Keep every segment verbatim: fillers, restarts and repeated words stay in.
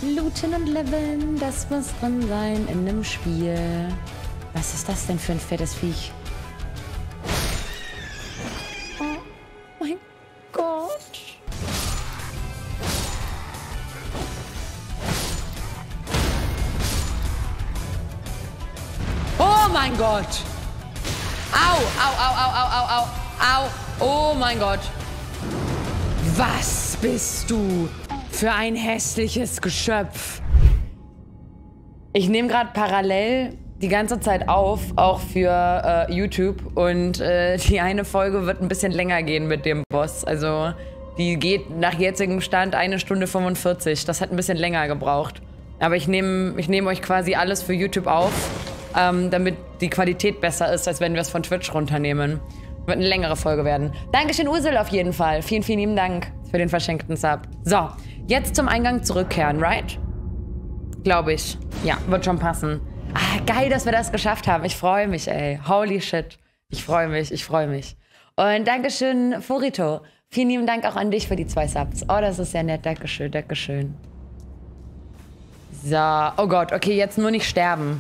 Looten und leveln, das muss drin sein in einem Spiel. Was ist das denn für ein fettes Viech? Oh mein Gott. Oh mein Gott. Au, au, au, au, au, au, au, au. Oh mein Gott. Was bist du für ein hässliches Geschöpf? Ich nehme gerade parallel die ganze Zeit auf, auch für äh, YouTube. Und äh, die eine Folge wird ein bisschen länger gehen mit dem Boss. Also die geht nach jetzigem Stand eine Stunde fünfundvierzig. Das hat ein bisschen länger gebraucht. Aber ich nehme ich nehm euch quasi alles für YouTube auf, ähm, damit die Qualität besser ist, als wenn wir es von Twitch runternehmen. Wird eine längere Folge werden. Dankeschön, Ursel, auf jeden Fall. Vielen, vielen lieben Dank für den verschenkten Sub. So, jetzt zum Eingang zurückkehren, right? Glaube ich. Ja, wird schon passen. Ah, geil, dass wir das geschafft haben. Ich freue mich, ey. Holy shit. Ich freue mich, ich freue mich. Und Dankeschön, Furito. Vielen lieben Dank auch an dich für die zwei Subs. Oh, das ist sehr nett. Dankeschön, Dankeschön. So, oh Gott, okay, jetzt nur nicht sterben.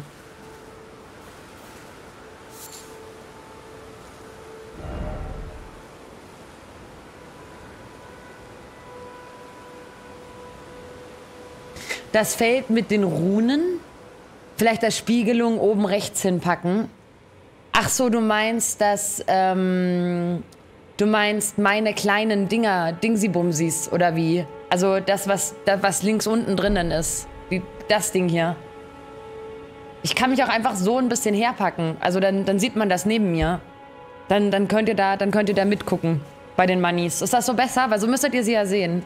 Das Feld mit den Runen. Vielleicht das Spiegelung oben rechts hinpacken. Ach so, du meinst, dass, ähm, du meinst meine kleinen Dinger, Dingsy-Bumsis, oder wie? Also das, was, das, was links unten drinnen ist. Wie das Ding hier. Ich kann mich auch einfach so ein bisschen herpacken. Also dann, dann sieht man das neben mir. Dann, dann könnt ihr da, dann könnt ihr da mitgucken. Bei den Moneys. Ist das so besser? Weil so müsstet ihr sie ja sehen.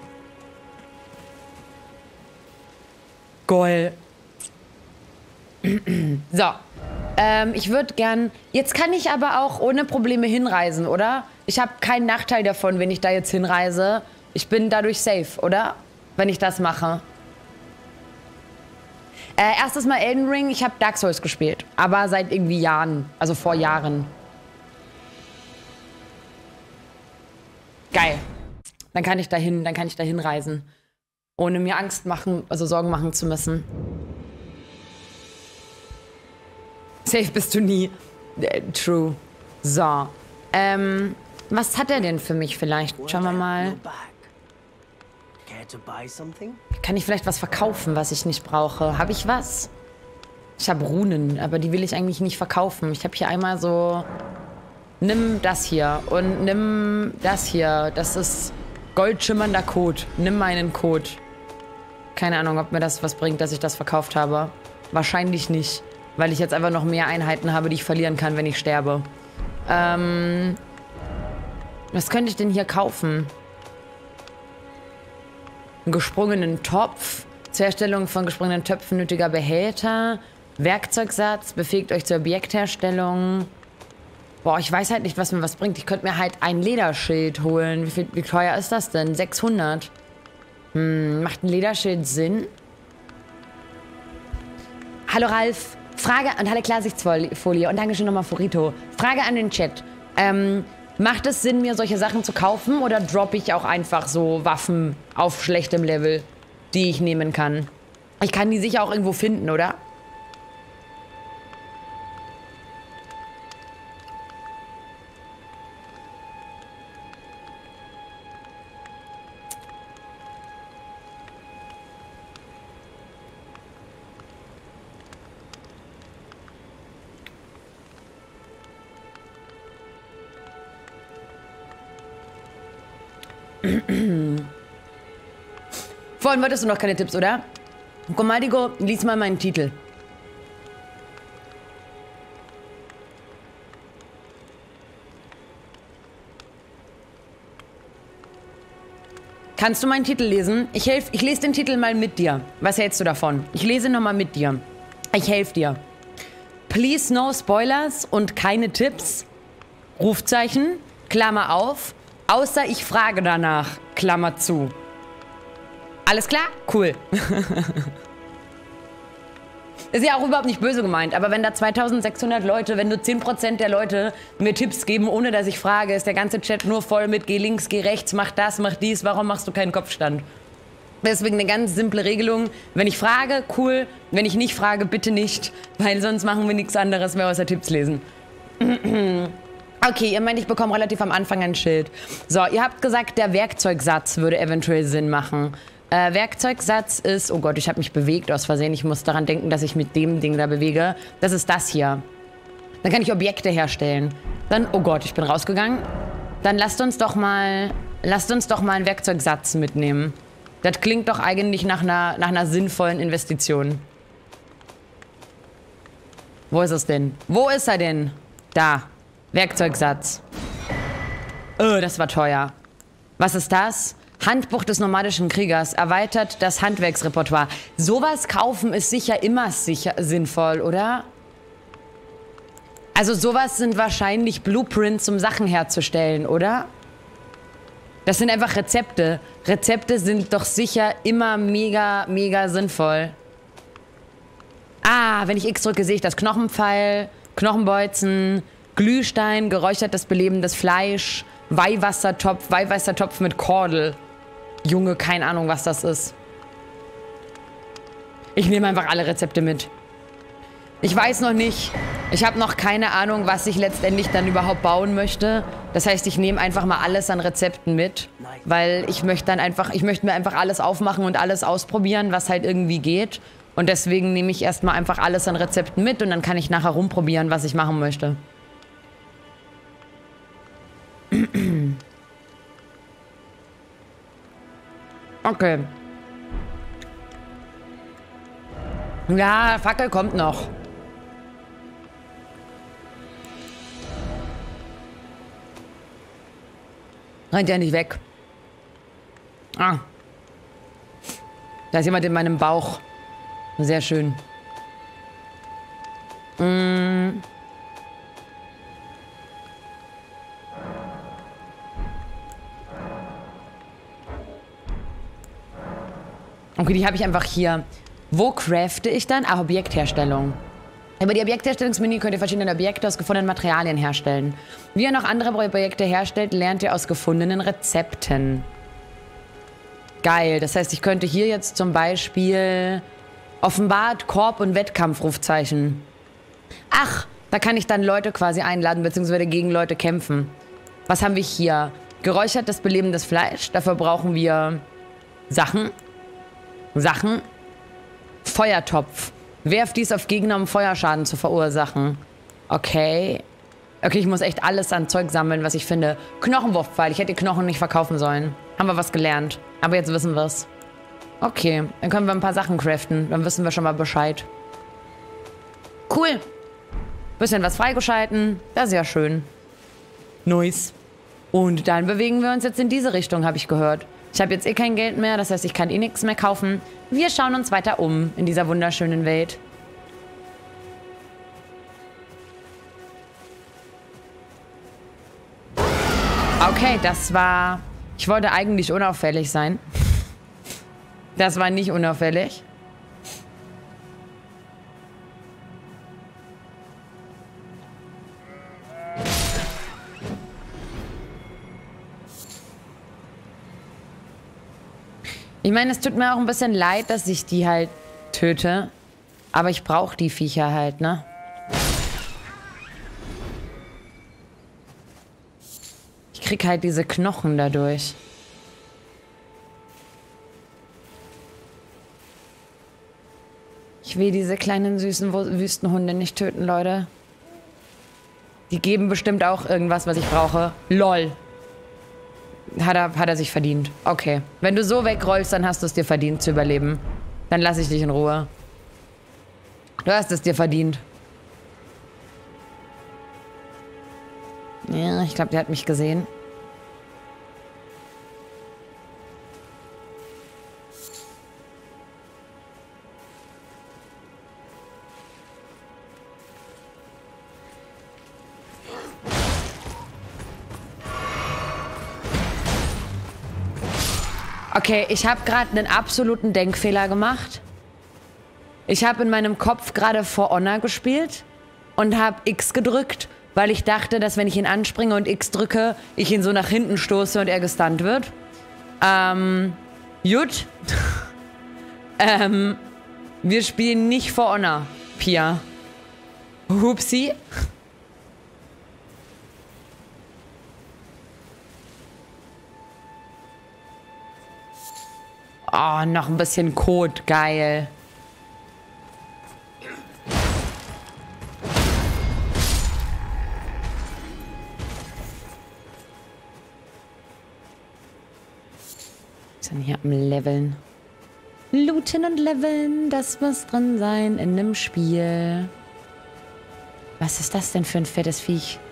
Goal. So. Ähm, ich würde gern... Jetzt kann ich aber auch ohne Probleme hinreisen, oder? Ich habe keinen Nachteil davon, wenn ich da jetzt hinreise. Ich bin dadurch safe, oder? Wenn ich das mache. Äh, erstes Mal Elden Ring. Ich habe Dark Souls gespielt. Aber seit irgendwie Jahren. Also vor Jahren. Geil. Dann kann ich dahin, dann kann ich dahin reisen. Ohne mir Angst machen, also Sorgen machen zu müssen. Safe bist du nie. Äh, true. So. Ähm, was hat er denn für mich vielleicht? Schauen wir mal. Kann ich vielleicht was verkaufen, was ich nicht brauche? Habe ich was? Ich habe Runen, aber die will ich eigentlich nicht verkaufen. Ich habe hier einmal so... Nimm das hier und nimm das hier. Das ist goldschimmernder Code. Nimm meinen Code. Keine Ahnung, ob mir das was bringt, dass ich das verkauft habe. Wahrscheinlich nicht, weil ich jetzt einfach noch mehr Einheiten habe, die ich verlieren kann, wenn ich sterbe. Ähm, was könnte ich denn hier kaufen? Einen gesprungenen Topf. Zur Herstellung von gesprungenen Töpfen nötiger Behälter. Werkzeugsatz. Befähigt euch zur Objektherstellung. Boah, ich weiß halt nicht, was mir was bringt. Ich könnte mir halt ein Lederschild holen. Wie, viel, wie teuer ist das denn? sechshundert. Hm, macht ein Lederschild Sinn? Hallo Ralf. Frage an alle Klarsichtfolie. Und Dankeschön nochmal Furito. Frage an den Chat. Ähm, macht es Sinn, mir solche Sachen zu kaufen? Oder droppe ich auch einfach so Waffen auf schlechtem Level, die ich nehmen kann? Ich kann die sicher auch irgendwo finden, oder? Vorhin wolltest du noch keine Tipps, oder? Gomaldigo, lies mal meinen Titel. Kannst du meinen Titel lesen? Ich helf, ich lese den Titel mal mit dir. Was hältst du davon? Ich lese nochmal mit dir. Ich helfe dir. Please no spoilers und keine Tipps. Rufzeichen, Klammer auf. Außer ich frage danach, Klammer zu. Alles klar? Cool. Ist ja auch überhaupt nicht böse gemeint, aber wenn da zweitausendsechshundert Leute, wenn nur zehn Prozent der Leute mir Tipps geben, ohne dass ich frage, ist der ganze Chat nur voll mit geh links, geh rechts, mach das, mach dies, warum machst du keinen Kopfstand? Deswegen eine ganz simple Regelung. Wenn ich frage, cool. Wenn ich nicht frage, bitte nicht. Weil sonst machen wir nichts anderes mehr außer Tipps lesen. Okay, ihr meint, ich bekomme relativ am Anfang ein Schild. So, ihr habt gesagt, der Werkzeugsatz würde eventuell Sinn machen. Äh, Werkzeugsatz ist... Oh Gott, ich habe mich bewegt aus Versehen. Ich muss daran denken, dass ich mit dem Ding da bewege. Das ist das hier. Dann kann ich Objekte herstellen. Dann... Oh Gott, ich bin rausgegangen. Dann lasst uns doch mal... Lasst uns doch mal einen Werkzeugsatz mitnehmen. Das klingt doch eigentlich nach einer, nach einer sinnvollen Investition. Wo ist es denn? Wo ist er denn? Da. Werkzeugsatz. Oh, das war teuer. Was ist das? Handbuch des nomadischen Kriegers. Erweitert das Handwerksrepertoire. Sowas kaufen ist sicher immer sicher sinnvoll, oder? Also sowas sind wahrscheinlich Blueprints, um Sachen herzustellen, oder? Das sind einfach Rezepte. Rezepte sind doch sicher immer mega, mega sinnvoll. Ah, wenn ich X drücke, sehe ich das Knochenpfeil, Knochenbolzen, Glühstein, geräuchertes, belebendes Fleisch, Weihwassertopf, Weihwassertopf mit Kordel. Junge, keine Ahnung, was das ist. Ich nehme einfach alle Rezepte mit. Ich weiß noch nicht. Ich habe noch keine Ahnung, was ich letztendlich dann überhaupt bauen möchte. Das heißt, ich nehme einfach mal alles an Rezepten mit, weil ich möchte dann einfach, ich möchte mir einfach alles aufmachen und alles ausprobieren, was halt irgendwie geht. Und deswegen nehme ich erstmal einfach alles an Rezepten mit und dann kann ich nachher rumprobieren, was ich machen möchte. Okay. Ja, Fackel kommt noch. Rennt ja nicht weg. Ah. Da ist jemand in meinem Bauch. Sehr schön. Mm. Okay, die habe ich einfach hier. Wo crafte ich dann? Ah, Objektherstellung. Über die Objektherstellungsmenü könnt ihr verschiedene Objekte aus gefundenen Materialien herstellen. Wie ihr noch andere Projekte herstellt, lernt ihr aus gefundenen Rezepten. Geil. Das heißt, ich könnte hier jetzt zum Beispiel offenbart Korb- und Wettkampfrufzeichen. Ach, da kann ich dann Leute quasi einladen, beziehungsweise gegen Leute kämpfen. Was haben wir hier? Geräuchertes, belebendes Fleisch. Dafür brauchen wir Sachen. Sachen. Feuertopf. Werft dies auf Gegner, um Feuerschaden zu verursachen. Okay. Okay, ich muss echt alles an Zeug sammeln, was ich finde. Knochenwurfpfeil. Ich hätte die Knochen nicht verkaufen sollen. Haben wir was gelernt. Aber jetzt wissen wir es. Okay, dann können wir ein paar Sachen craften. Dann wissen wir schon mal Bescheid. Cool. Bisschen was freigeschalten. Das ist ja schön. Nice. Und dann bewegen wir uns jetzt in diese Richtung, habe ich gehört. Ich habe jetzt eh kein Geld mehr, das heißt, ich kann eh nichts mehr kaufen. Wir schauen uns weiter um in dieser wunderschönen Welt. Okay, das war... Ich wollte eigentlich unauffällig sein. Das war nicht unauffällig. Ich meine, es tut mir auch ein bisschen leid, dass ich die halt töte. Aber ich brauche die Viecher halt, ne? Ich krieg halt diese Knochen dadurch. Ich will diese kleinen süßen Wüstenhunde nicht töten, Leute. Die geben bestimmt auch irgendwas, was ich brauche. LOL. Hat er, hat er sich verdient. Okay. Wenn du so wegrollst, dann hast du es dir verdient zu überleben. Dann lasse ich dich in Ruhe. Du hast es dir verdient. Ja, ich glaube, der hat mich gesehen. Okay, ich habe gerade einen absoluten Denkfehler gemacht. Ich habe in meinem Kopf gerade For Honor gespielt und habe X gedrückt, weil ich dachte, dass wenn ich ihn anspringe und X drücke, ich ihn so nach hinten stoße und er gestunt wird. Ähm, Gut. ähm, wir spielen nicht For Honor, Pia. Hupsi. Oh, noch ein bisschen Code. Geil. Sind hier am Leveln. Looten und leveln, das muss drin sein in einem Spiel. Was ist das denn für ein fettes Viech?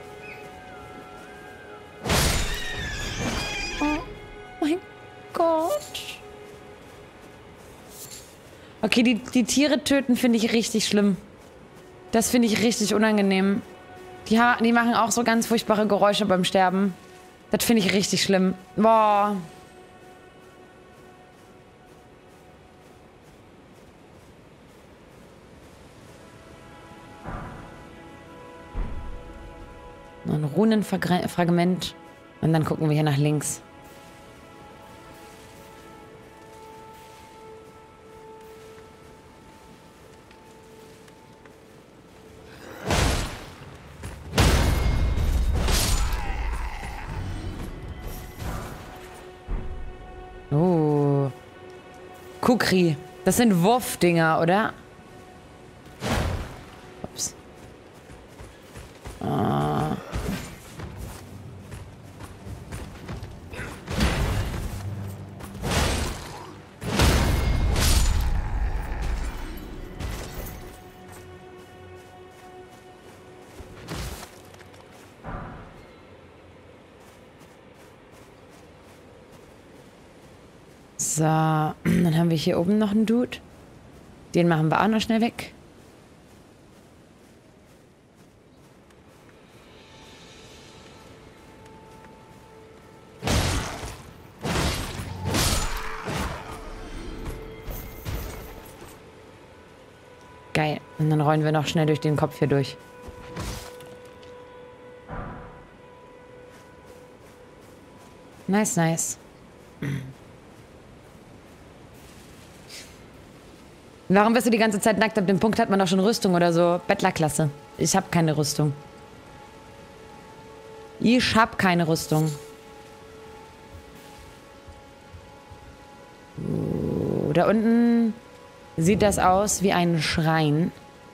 Oh mein Gott. Okay, die, die Tiere töten finde ich richtig schlimm. Das finde ich richtig unangenehm. Die, die machen auch so ganz furchtbare Geräusche beim Sterben. Das finde ich richtig schlimm. Boah. Ein Runenfragment. Und dann gucken wir hier nach links. Oh. Kukri. Das sind Wurfdinger, oder? Ups. Ah. So, dann haben wir hier oben noch einen Dude. Den machen wir auch noch schnell weg. Geil. Und dann rollen wir noch schnell durch den Kopf hier durch. Nice, nice. Warum bist du die ganze Zeit nackt? Ab dem Punkt hat man doch schon Rüstung oder so. Bettlerklasse. Ich habe keine Rüstung. Ich habe keine Rüstung. Uh, da unten sieht das aus wie ein Schrein.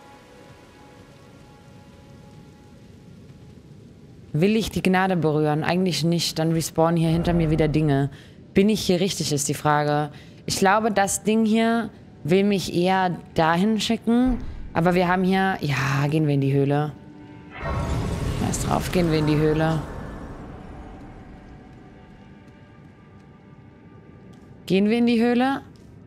Will ich die Gnade berühren? Eigentlich nicht. Dann respawnen hier hinter mir wieder Dinge. Bin ich hier richtig, ist die Frage. Ich glaube, das Ding hier will mich eher dahin schicken. Aber wir haben hier... Ja, gehen wir in die Höhle. Scheiß drauf, gehen wir in die Höhle. Gehen wir in die Höhle?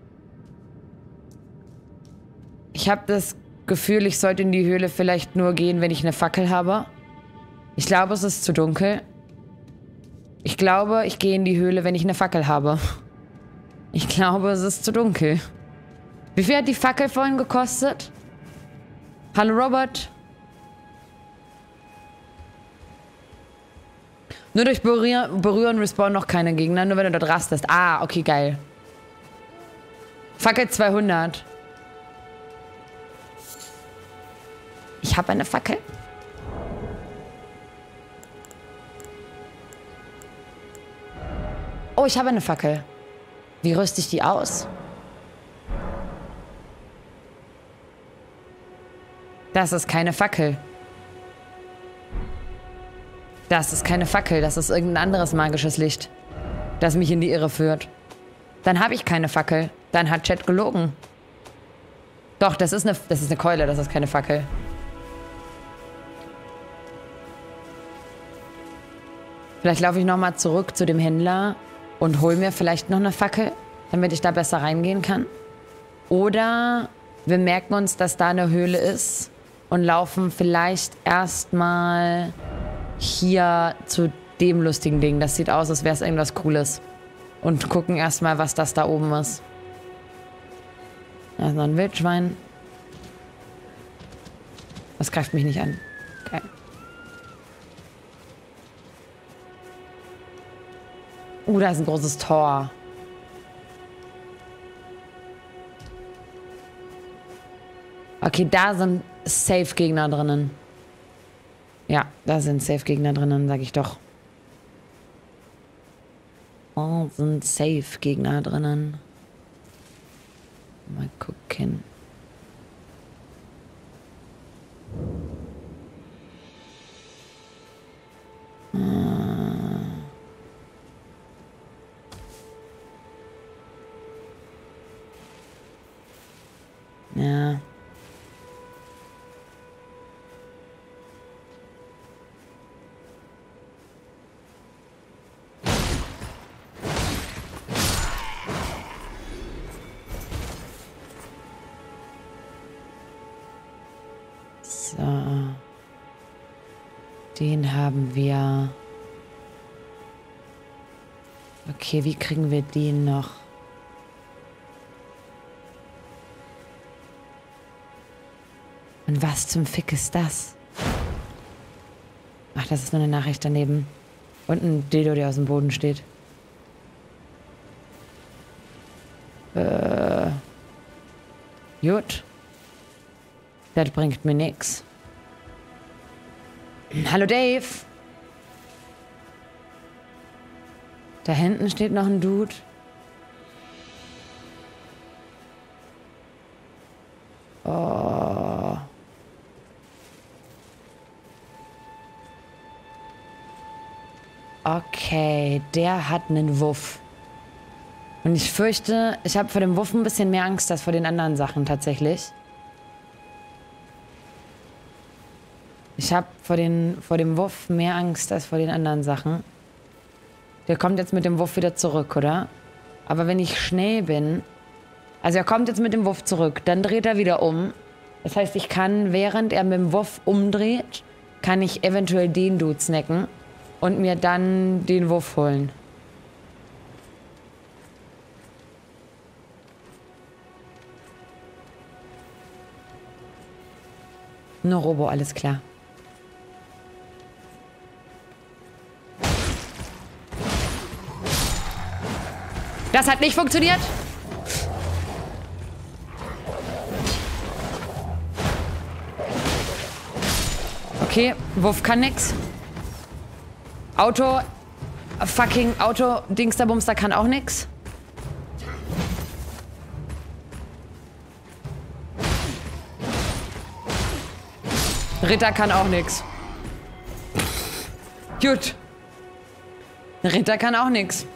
Ich habe das Gefühl, ich sollte in die Höhle vielleicht nur gehen, wenn ich eine Fackel habe. Ich glaube, es ist zu dunkel. Ich glaube, ich gehe in die Höhle, wenn ich eine Fackel habe. Ich glaube, es ist zu dunkel. Wie viel hat die Fackel vorhin gekostet? Hallo, Robert? Nur durch Berühr Berühren respawnen noch keine Gegner, nur wenn du dort rastest. Ah, okay, geil. Fackel zweihundert. Ich habe eine Fackel. Oh, ich habe eine Fackel. Wie rüste ich die aus? Das ist keine Fackel. Das ist keine Fackel. Das ist irgendein anderes magisches Licht, das mich in die Irre führt. Dann habe ich keine Fackel. Dann hat Chat gelogen. Doch, das ist eine, das ist eine Keule. Das ist keine Fackel. Vielleicht laufe ich nochmal zurück zu dem Händler und hole mir vielleicht noch eine Fackel, damit ich da besser reingehen kann. Oder wir merken uns, dass da eine Höhle ist und laufen vielleicht erstmal hier zu dem lustigen Ding. Das sieht aus, als wäre es irgendwas Cooles. Und gucken erstmal, was das da oben ist. Da ist noch ein Wildschwein. Das greift mich nicht an. Okay. Uh, da ist ein großes Tor. Okay, da sind Safe-Gegner drinnen. Ja, da sind Safe-Gegner drinnen, sag ich doch. Da sind Safe-Gegner drinnen. Mal gucken. Hm. Ja. So. Den haben wir. Okay, wie kriegen wir den noch? Und was zum Fick ist das? Ach, das ist nur eine Nachricht daneben. Und ein Dildo, der aus dem Boden steht. Äh. Gut. Das bringt mir nix. Hallo Dave. Da hinten steht noch ein Dude. Oh. Okay, der hat einen Wuff. Und ich fürchte, ich habe vor dem Wuff ein bisschen mehr Angst als vor den anderen Sachen tatsächlich. Ich habe vor, vor dem Wuff mehr Angst als vor den anderen Sachen. Der kommt jetzt mit dem Wuff wieder zurück, oder? Aber wenn ich schnell bin... Also er kommt jetzt mit dem Wuff zurück, dann dreht er wieder um. Das heißt, ich kann, während er mit dem Wuff umdreht, kann ich eventuell den Dude snacken und mir dann den Wuff holen. Nur Robo, alles klar. Das hat nicht funktioniert. Okay, Wuff kann nix. Auto, fucking Auto, Dingsterbumster kann auch nix. Ritter kann auch nix. Gut. Ritter kann auch nix.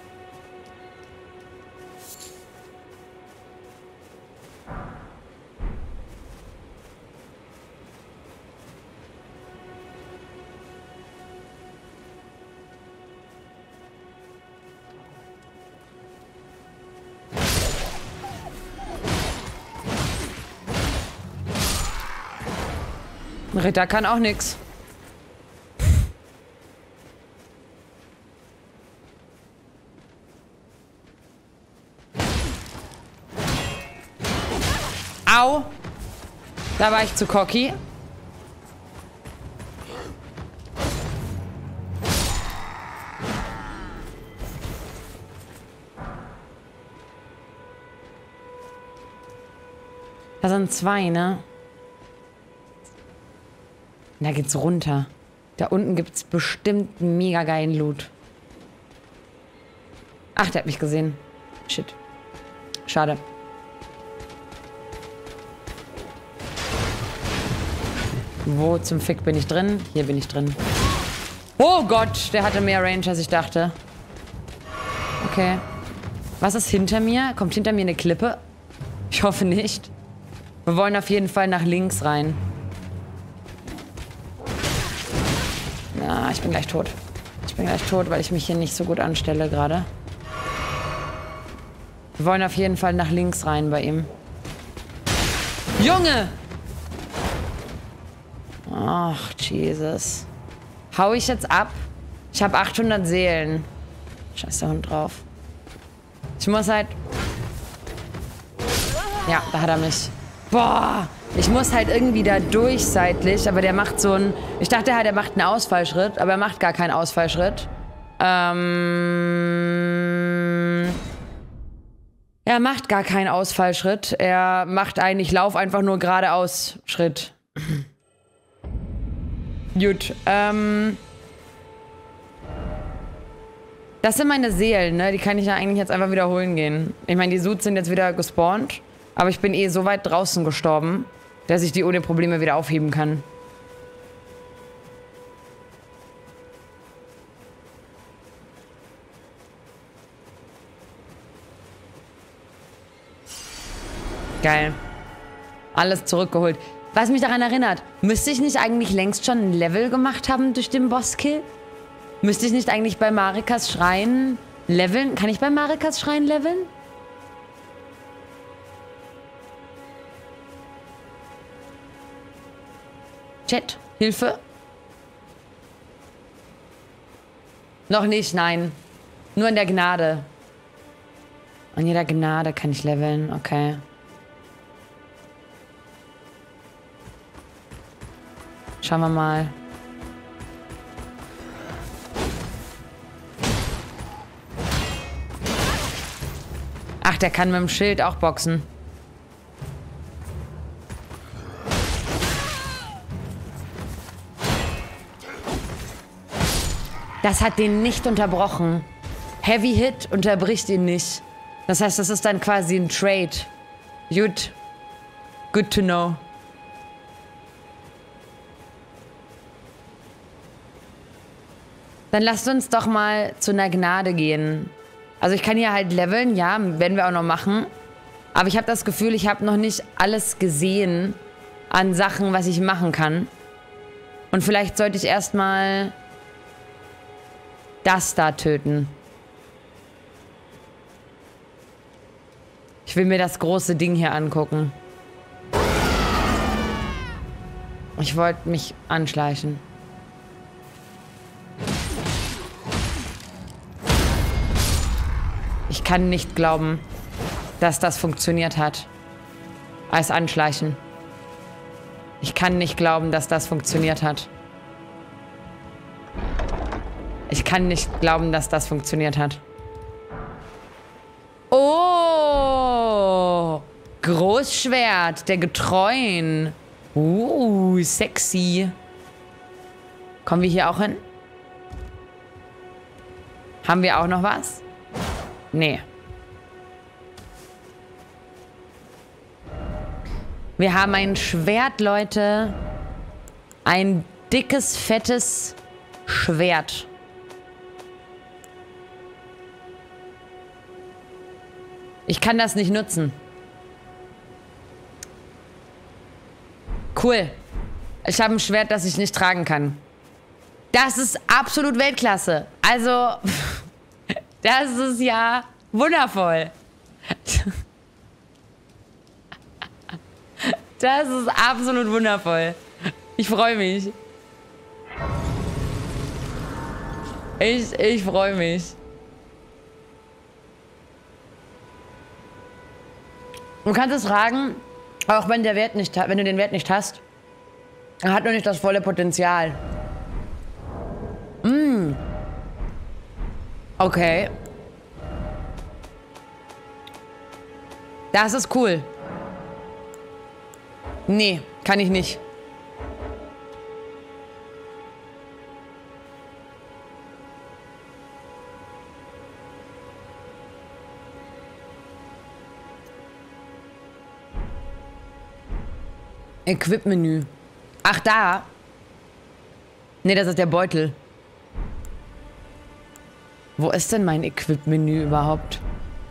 Ritter kann auch nix. Au! Da war ich zu cocky. Da sind zwei, ne? Da geht's runter. Da unten gibt's bestimmt mega geilen Loot. Ach, der hat mich gesehen. Shit. Schade. Wo zum Fick bin ich drin? Hier bin ich drin. Oh Gott, der hatte mehr Range, als ich dachte. Okay. Was ist hinter mir? Kommt hinter mir eine Klippe? Ich hoffe nicht. Wir wollen auf jeden Fall nach links rein. Ja, ich bin gleich tot. Ich bin gleich tot, weil ich mich hier nicht so gut anstelle gerade. Wir wollen auf jeden Fall nach links rein bei ihm. Junge! Ach, Jesus. Hau ich jetzt ab? Ich habe achthundert Seelen. Scheiß der Hund drauf. Ich muss halt... Ja, da hat er mich. Boah! Ich muss halt irgendwie da durch seitlich, aber der macht so einen... Ich dachte halt, er macht einen Ausfallschritt, aber er macht gar keinen Ausfallschritt. Ähm... Er macht gar keinen Ausfallschritt. Er macht einen, ich laufe einfach nur geradeaus Schritt. Gut, ähm... das sind meine Seelen, ne? Die kann ich ja eigentlich jetzt einfach wiederholen gehen. Ich meine, die Suits sind jetzt wieder gespawnt. Aber ich bin eh so weit draußen gestorben, dass ich die ohne Probleme wieder aufheben kann. Geil. Alles zurückgeholt. Was mich daran erinnert, müsste ich nicht eigentlich längst schon ein Level gemacht haben durch den Bosskill? Müsste ich nicht eigentlich bei Marikas Schrein leveln? Kann ich bei Marikas Schrein leveln? Chat, Hilfe? Noch nicht, nein. Nur in der Gnade. In jeder Gnade kann ich leveln, okay. Schauen wir mal. Ach, der kann mit dem Schild auch boxen. Das hat den nicht unterbrochen. Heavy Hit unterbricht ihn nicht. Das heißt, das ist dann quasi ein Trade. Gut. Good to know. Dann lasst uns doch mal zu einer Gnade gehen. Also ich kann hier halt leveln, ja, werden wir auch noch machen. Aber ich habe das Gefühl, ich habe noch nicht alles gesehen an Sachen, was ich machen kann. Und vielleicht sollte ich erstmal das da töten. Ich will mir das große Ding hier angucken. Ich wollte mich anschleichen. Ich kann nicht glauben, dass das funktioniert hat. Als Anschleichen. Ich kann nicht glauben, dass das funktioniert hat. Ich kann nicht glauben, dass das funktioniert hat. Oh! Großschwert der Getreuen. Uh, sexy. Kommen wir hier auch hin? Haben wir auch noch was? Nee. Wir haben ein Schwert, Leute. Ein dickes, fettes Schwert. Ich kann das nicht nutzen. Cool. Ich habe ein Schwert, das ich nicht tragen kann. Das ist absolut Weltklasse. Also... Das ist ja wundervoll. Das ist absolut wundervoll. Ich freue mich. Ich, ich freue mich. Du kannst es fragen, auch wenn der Wert nicht, wenn du den Wert nicht hast, er hat noch nicht das volle Potenzial. Mm. Okay. Das ist cool. Nee, kann ich nicht. Equip-Menü. Ach, da. Nee, das ist der Beutel. Wo ist denn mein Equip-Menü überhaupt?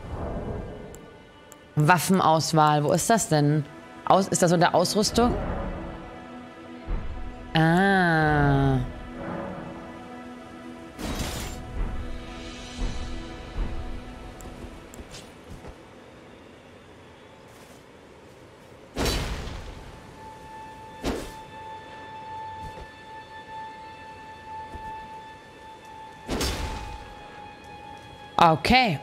Waffenauswahl. Wo ist das denn? Aus, ist das unter Ausrüstung? Ah. Okay.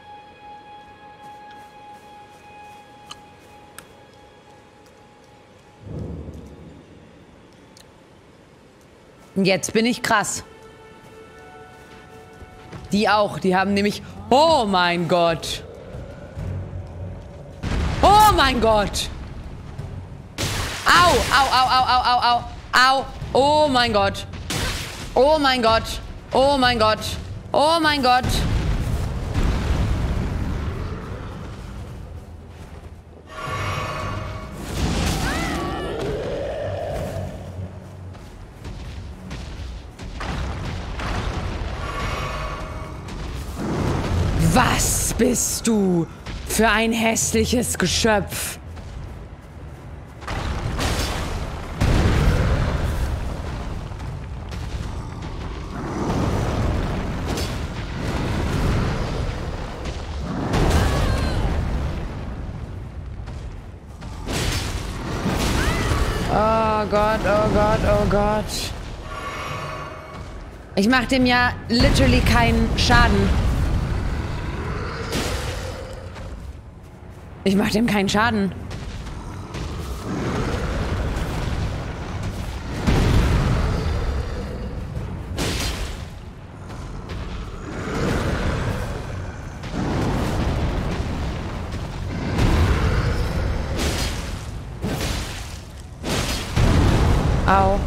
Jetzt bin ich krass. Die auch. Die haben nämlich... Oh mein Gott. mein Gott! Au, au, au, au, au, au, au, au. Oh mein Gott. Oh mein Gott. Oh mein Gott. Oh mein Gott. Was bist du für ein hässliches Geschöpf? Oh Gott, oh Gott, oh Gott. Ich mach dem ja literally keinen Schaden. Ich mach dem keinen Schaden. Au.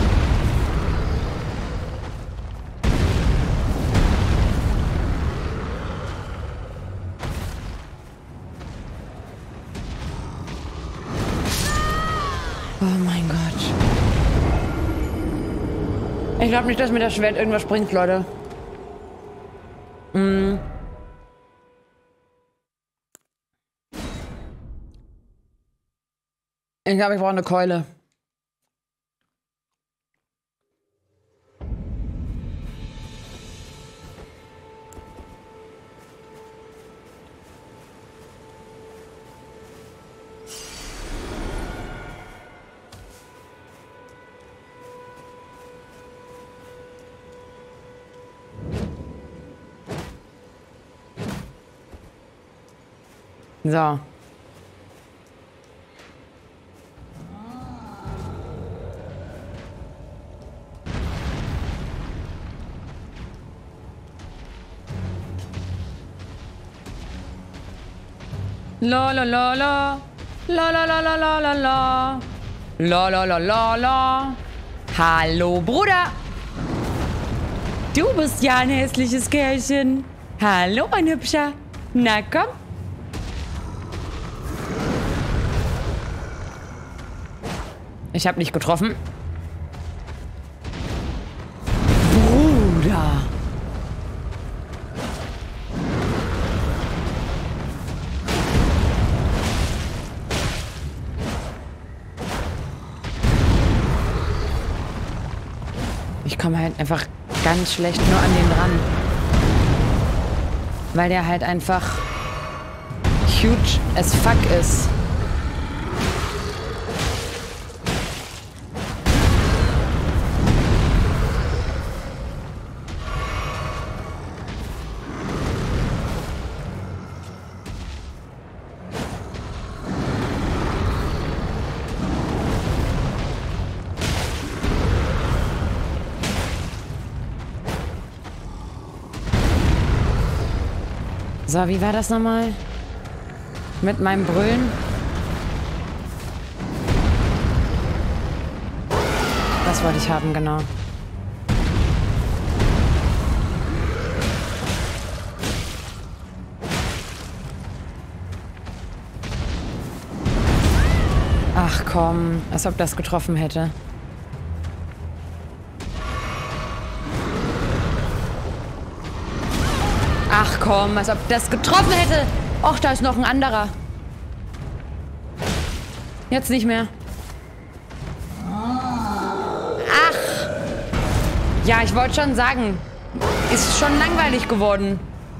Oh mein Gott. Ich glaube nicht, dass mir das Schwert irgendwas bringt, Leute. Mm. Ich glaube, ich brauche eine Keule. So. La la la la. La la la la la la la. La la la la la. Hallo, Bruder. Du bist ja ein hässliches Kerlchen. Hallo, mein Hübscher. Na komm. Ich habe nicht getroffen. Bruder. Ich komme halt einfach ganz schlecht nur an den ran. Weil der halt einfach huge as fuck ist. So, wie war das nochmal? Mit meinem Brüllen? Das wollte ich haben, genau. Ach komm, als ob das getroffen hätte. Ach komm, als ob das getroffen hätte. Och, da ist noch ein anderer. Jetzt nicht mehr. Ach. Ja, ich wollte schon sagen. Ist schon langweilig geworden.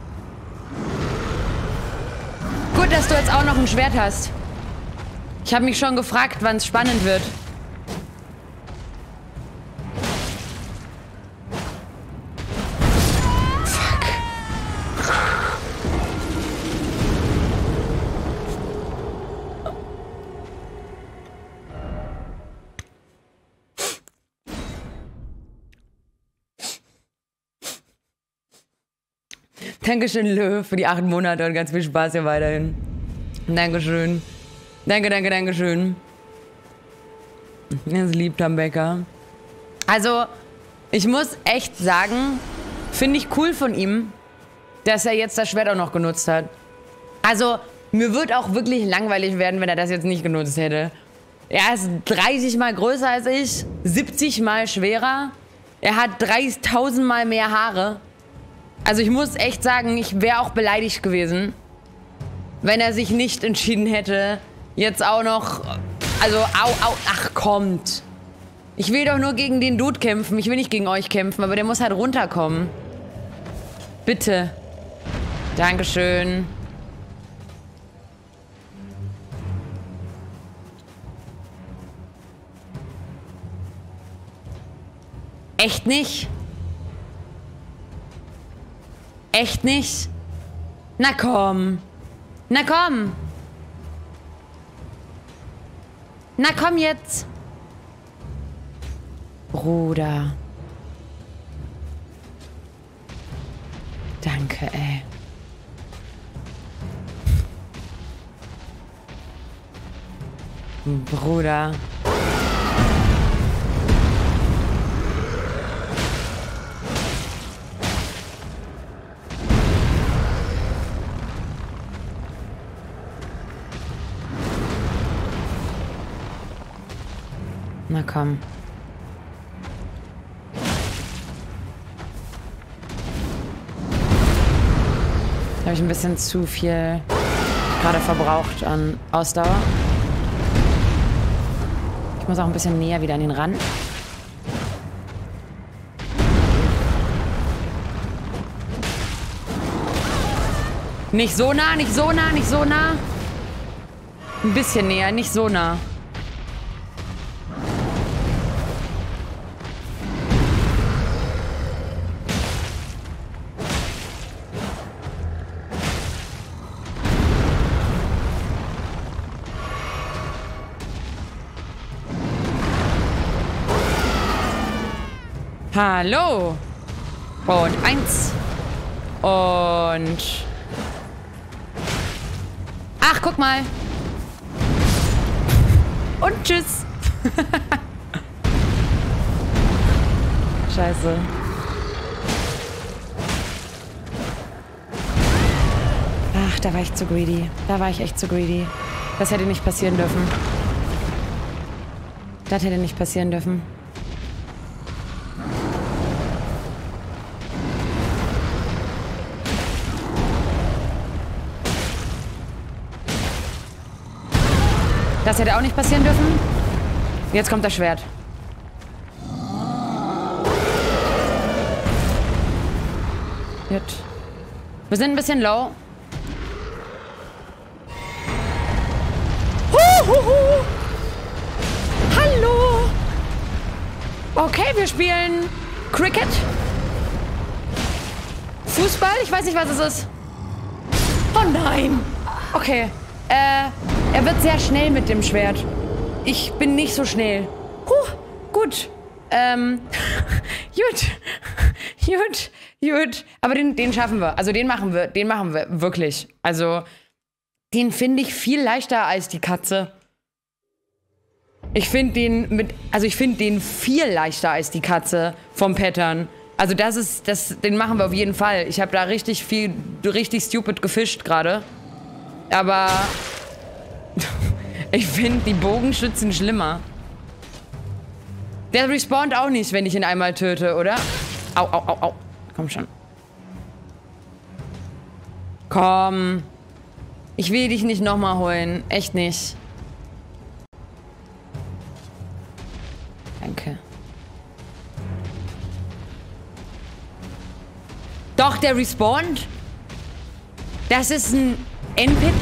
Gut, dass du jetzt auch noch ein Schwert hast. Ich habe mich schon gefragt, wann es spannend wird. Dankeschön, Löw, für die acht Monate und ganz viel Spaß hier weiterhin. Dankeschön. Danke, danke, danke schön. Das liebt am Bäcker. Also, ich muss echt sagen, finde ich cool von ihm, dass er jetzt das Schwert auch noch genutzt hat. Also, mir wird auch wirklich langweilig werden, wenn er das jetzt nicht genutzt hätte. Er ist dreißig Mal größer als ich, siebzig Mal schwerer. Er hat dreißigtausend Mal mehr Haare. Also ich muss echt sagen, ich wäre auch beleidigt gewesen, wenn er sich nicht entschieden hätte, jetzt auch noch... Also, au, au, ach, kommt. Ich will doch nur gegen den Dude kämpfen. Ich will nicht gegen euch kämpfen, aber der muss halt runterkommen. Bitte. Dankeschön. Echt nicht? Echt nicht? Na komm. Na komm. Na komm jetzt. Bruder. Danke, ey. Bruder. Na komm. Da habe ich ein bisschen zu viel gerade verbraucht an Ausdauer. Ich muss auch ein bisschen näher wieder an den Rand. Nicht so nah, nicht so nah, nicht so nah. Ein bisschen näher, nicht so nah. Hallo. Und eins. Und... Ach, guck mal. Und tschüss. Scheiße. Ach, da war ich zu greedy. Da war ich echt zu greedy. Das hätte nicht passieren dürfen. Das hätte nicht passieren dürfen. Das hätte auch nicht passieren dürfen. Jetzt kommt das Schwert. Gut. Wir sind ein bisschen low. Huhuhu. Hallo. Okay, wir spielen Cricket. Fußball? Ich weiß nicht, was es ist. Oh nein. Okay. Äh, er wird sehr schnell mit dem Schwert. Ich bin nicht so schnell. Huh, gut. Ähm, gut. Gut, gut. Aber den, den schaffen wir. Also den machen wir, den machen wir wirklich. Also, den finde ich viel leichter als die Katze. Ich finde den mit, also ich finde den viel leichter als die Katze vom Pattern. Also das ist, das, den machen wir auf jeden Fall. Ich habe da richtig viel, richtig stupid gefischt gerade. Aber ich finde die Bogenschützen schlimmer. Der respawnt auch nicht, wenn ich ihn einmal töte, oder? Au, au, au, au. Komm schon. Komm. Ich will dich nicht nochmal holen. Echt nicht. Danke. Doch, der respawnt. Das ist ein N-Pit.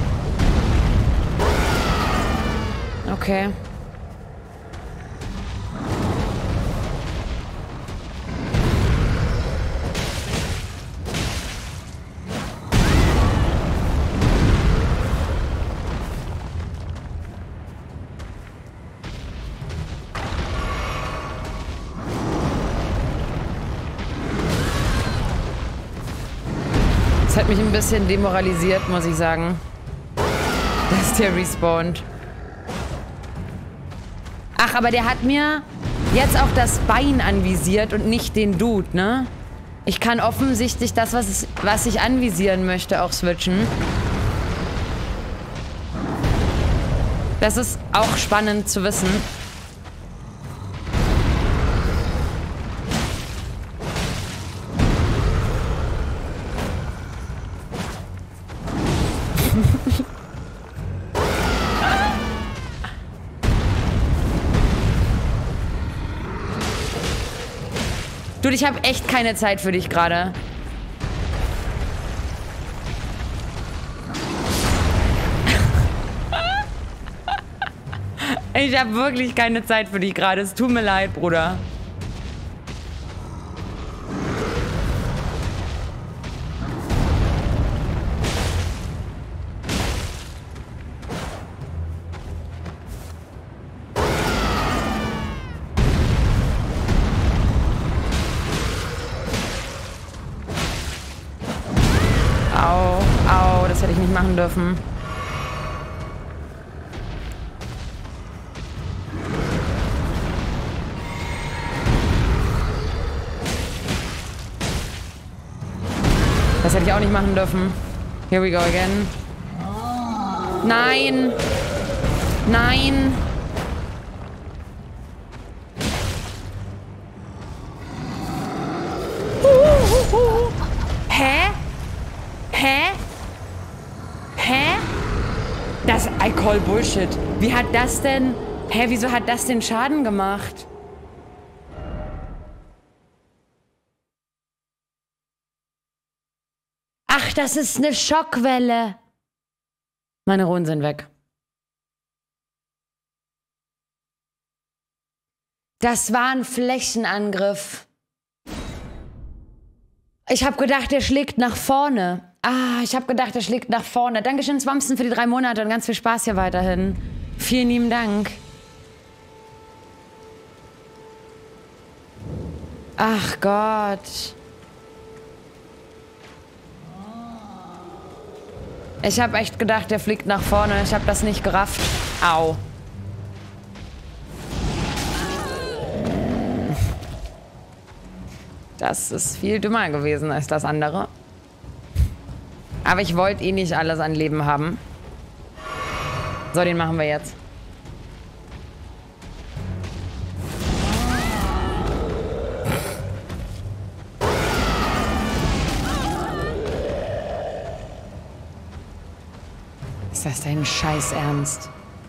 Okay. Das hat mich ein bisschen demoralisiert, muss ich sagen. Dass ist der respawned. Ach, aber der hat mir jetzt auch das Bein anvisiert und nicht den Dude, ne? Ich kann offensichtlich das, was, es, was ich anvisieren möchte, auch switchen. Das ist auch spannend zu wissen. Dude, ich habe echt keine Zeit für dich gerade. Ich habe wirklich keine Zeit für dich gerade. Es tut mir leid, Bruder. Machen dürfen. Das hätte ich auch nicht machen dürfen. Here we go again. Nein! Nein! Hä? Hä? Hä? Das... I call Bullshit. Wie hat das denn... Hä, wieso hat das denn Schaden gemacht? Ach, das ist eine Schockwelle. Meine Runen sind weg. Das war ein Flächenangriff. Ich habe gedacht, der schlägt nach vorne. Ah, ich habe gedacht, er schlägt nach vorne. Dankeschön, Swamson, für die drei Monate und ganz viel Spaß hier weiterhin. Vielen lieben Dank. Ach Gott. Ich habe echt gedacht, der fliegt nach vorne. Ich habe das nicht gerafft. Au. Das ist viel dümmer gewesen als das andere. Aber ich wollte eh nicht alles an Leben haben. So, den machen wir jetzt. Ist das dein Scheiß Ernst?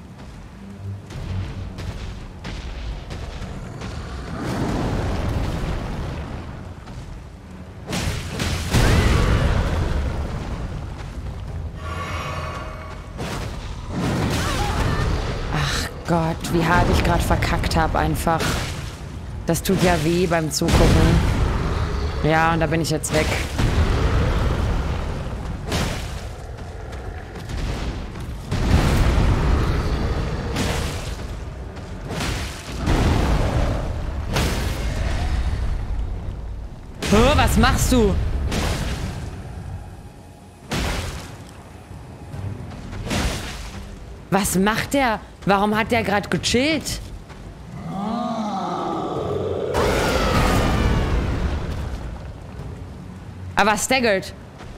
Gott, wie hart ich gerade verkackt habe einfach. Das tut ja weh beim Zugucken. Ja, und da bin ich jetzt weg. Oh, was machst du? Was macht der? Warum hat der gerade gechillt? Aber staggert.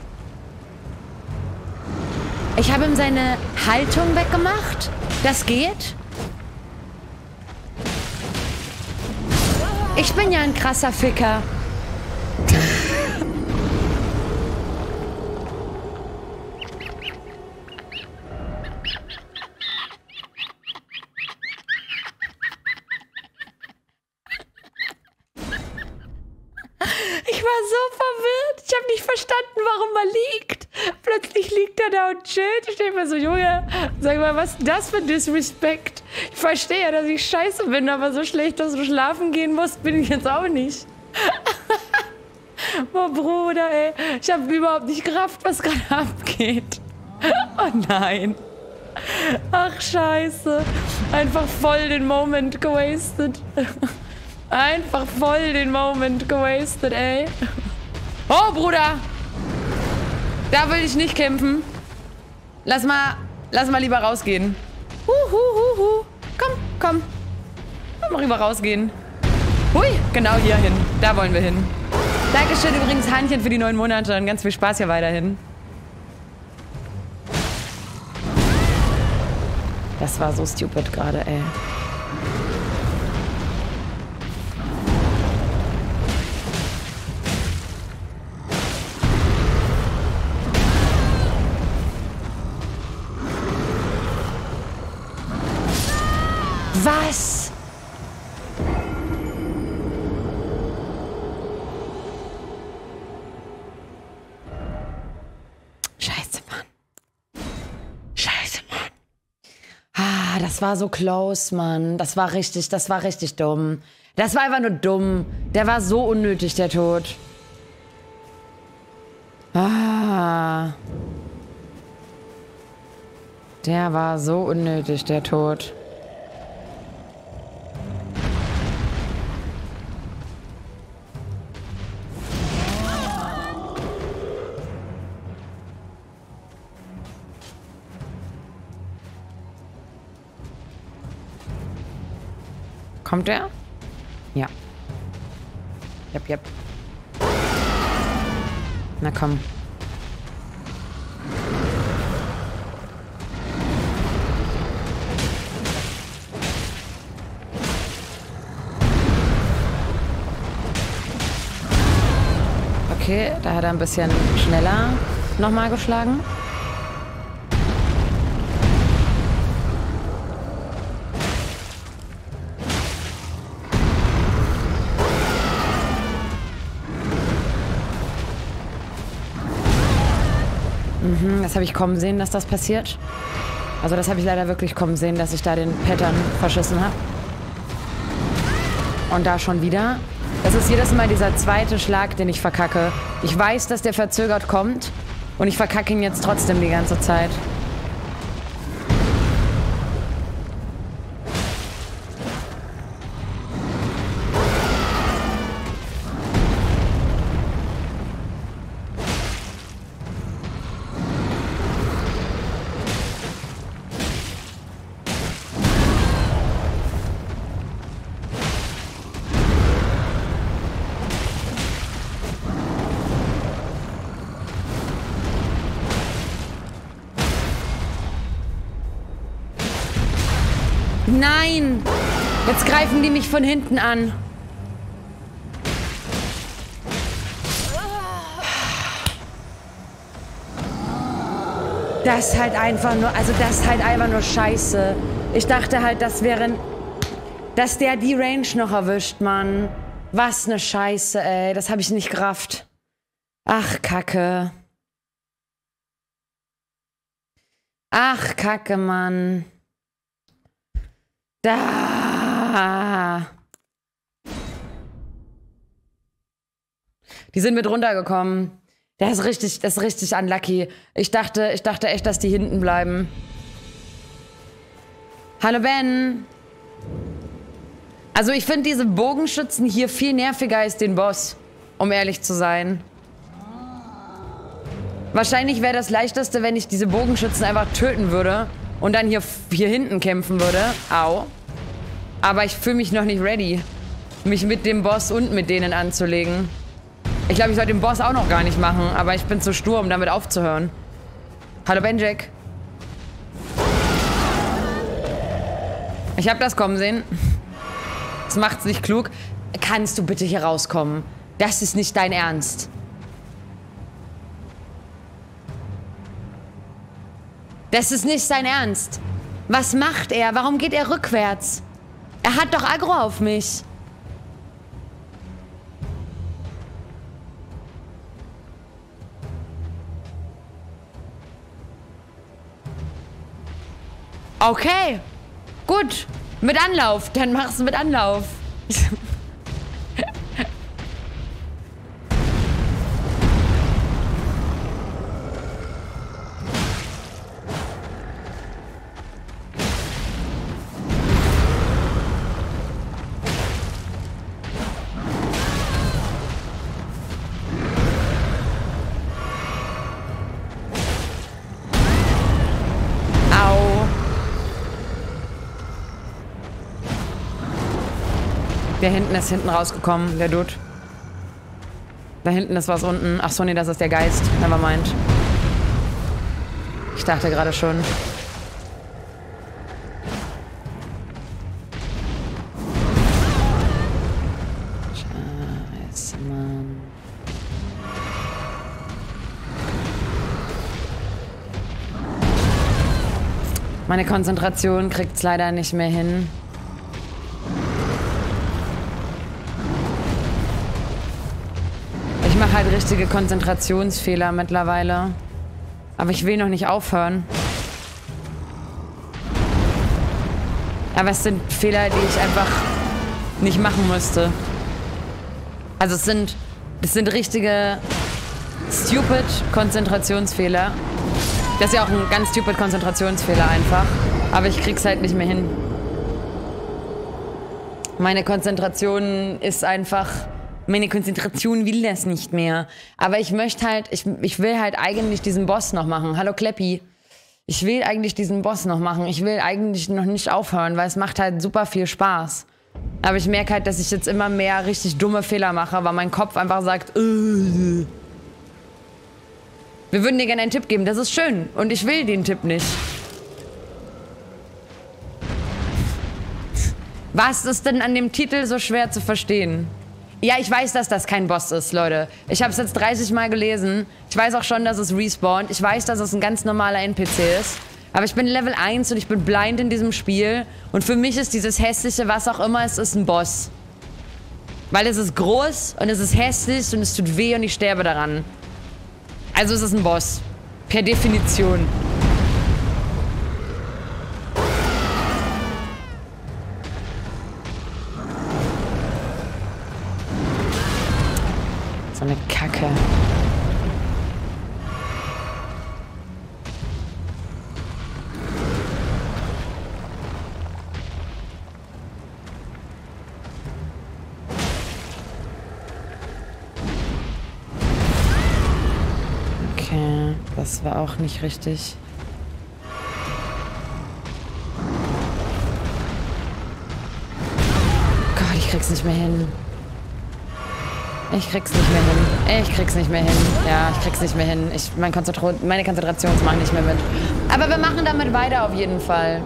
Ich habe ihm seine Haltung weggemacht. Das geht. Ich bin ja ein krasser Ficker. Plötzlich liegt er da und chillt. Ich denke mir so, Junge, sag mal, was ist das für Disrespect? Ich verstehe ja, dass ich scheiße bin, aber so schlecht, dass du schlafen gehen musst, bin ich jetzt auch nicht. Boah, Bruder, ey. Ich habe überhaupt nicht gerafft, was gerade abgeht. Oh nein. Ach, scheiße. Einfach voll den Moment gewastet. Einfach voll den Moment gewastet, ey. Oh, Bruder. Da will ich nicht kämpfen. Lass mal, Lass mal lieber rausgehen. Hu, hu, hu, hu. Komm, komm. Lass mal lieber rausgehen. Hui, genau hier hin. Da wollen wir hin. Dankeschön übrigens, Hannchen, für die neun Monate und ganz viel Spaß hier weiterhin. Das war so stupid gerade, ey. Was? Scheiße, Mann. Scheiße, Mann. Ah, das war so close, Mann. Das war richtig, das war richtig dumm. Das war einfach nur dumm. Der war so unnötig, der Tod. Ah. Der war so unnötig, der Tod. Kommt der? Ja. Jep, jep. Na komm. Okay, da hat er ein bisschen schneller nochmal geschlagen. Das habe ich kommen sehen, dass das passiert. Also das habe ich leider wirklich kommen sehen, dass ich da den Pattern verschissen habe. Und da schon wieder. Das ist jedes Mal dieser zweite Schlag, den ich verkacke. Ich weiß, dass der verzögert kommt. Und ich verkacke ihn jetzt trotzdem die ganze Zeit. Nein! Jetzt greifen die mich von hinten an. Das ist halt einfach nur, also das ist halt einfach nur scheiße. Ich dachte halt, das wäre, dass der die Range noch erwischt, Mann. Was ne Scheiße, ey. Das habe ich nicht gerafft. Ach, Kacke. Ach, Kacke, Mann. Da. Die sind mit runtergekommen. Das ist richtig, das ist richtig unlucky. Ich dachte, ich dachte echt, dass die hinten bleiben. Hallo Ben. Also ich finde diese Bogenschützen hier viel nerviger als den Boss, um ehrlich zu sein. Wahrscheinlich wäre das Leichteste, wenn ich diese Bogenschützen einfach töten würde und dann hier, hier hinten kämpfen würde. Au. Aber ich fühle mich noch nicht ready, mich mit dem Boss und mit denen anzulegen. Ich glaube, ich sollte den Boss auch noch gar nicht machen, aber ich bin zu stur, um damit aufzuhören. Hallo Benjek. Ich habe das kommen sehen. Das macht's nicht klug. Kannst du bitte hier rauskommen? Das ist nicht dein Ernst. Das ist nicht sein Ernst. Was macht er? Warum geht er rückwärts? Er hat doch Aggro auf mich. Okay. Gut. Mit Anlauf. Dann mach's mit Anlauf. Der hinten ist hinten rausgekommen, der Dude. Da hinten ist was unten. Ach so, nee, das ist der Geist. Nevermind. Ich dachte gerade schon. Scheiße, Mann. Meine Konzentration kriegt's leider nicht mehr hin. Ich mache halt richtige Konzentrationsfehler mittlerweile. Aber ich will noch nicht aufhören. Aber es sind Fehler, die ich einfach nicht machen musste. Also es sind, es sind richtige stupid Konzentrationsfehler. Das ist ja auch ein ganz stupid Konzentrationsfehler einfach. Aber ich krieg's halt nicht mehr hin. Meine Konzentration ist einfach... Meine Konzentration will das nicht mehr. Aber ich möchte halt, ich, ich will halt eigentlich diesen Boss noch machen. Hallo Kleppi. Ich will eigentlich diesen Boss noch machen. Ich will eigentlich noch nicht aufhören, weil es macht halt super viel Spaß. Aber ich merke halt, dass ich jetzt immer mehr richtig dumme Fehler mache, weil mein Kopf einfach sagt, äh. Wir würden dir gerne einen Tipp geben, das ist schön. Und ich will den Tipp nicht. Was ist denn an dem Titel so schwer zu verstehen? Ja, ich weiß, dass das kein Boss ist, Leute. Ich habe es jetzt dreißig Mal gelesen. Ich weiß auch schon, dass es respawnt. Ich weiß, dass es ein ganz normaler N P C ist. Aber ich bin Level eins und ich bin blind in diesem Spiel. Und für mich ist dieses hässliche, was auch immer es ist, ein Boss. Weil es ist groß und es ist hässlich und es tut weh und ich sterbe daran. Also es ist ein Boss. Per Definition. So eine Kacke. Okay, das war auch nicht richtig. Gott, ich krieg's nicht mehr hin. Ich krieg's nicht mehr hin. Ich krieg's nicht mehr hin. Ja, ich krieg's nicht mehr hin. Ich, mein Konzentro meine Konzentration macht nicht mehr mit. Aber wir machen damit weiter auf jeden Fall.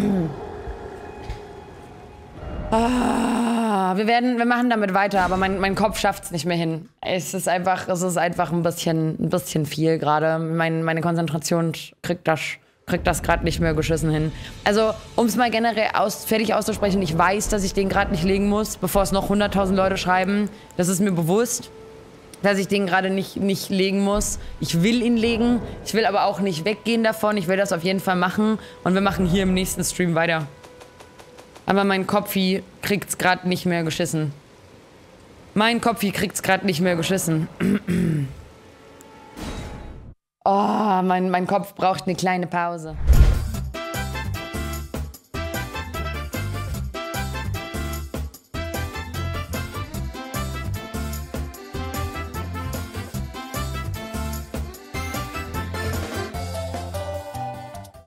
ah, wir werden, wir machen damit weiter, aber mein, mein Kopf schafft's nicht mehr hin. Es ist einfach, es ist einfach ein bisschen, ein bisschen viel gerade. Mein, meine Konzentration kriegt das, kriegt das gerade nicht mehr geschissen hin. Also, um es mal generell aus, fertig auszusprechen, ich weiß, dass ich den gerade nicht legen muss, bevor es noch hunderttausend Leute schreiben. Das ist mir bewusst, dass ich den gerade nicht, nicht legen muss. Ich will ihn legen, ich will aber auch nicht weggehen davon. Ich will das auf jeden Fall machen und wir machen hier im nächsten Stream weiter. Aber mein Kopfi kriegt's gerade nicht mehr geschissen. Mein Kopfi kriegt's gerade nicht mehr geschissen. Oh, mein, mein Kopf braucht eine kleine Pause.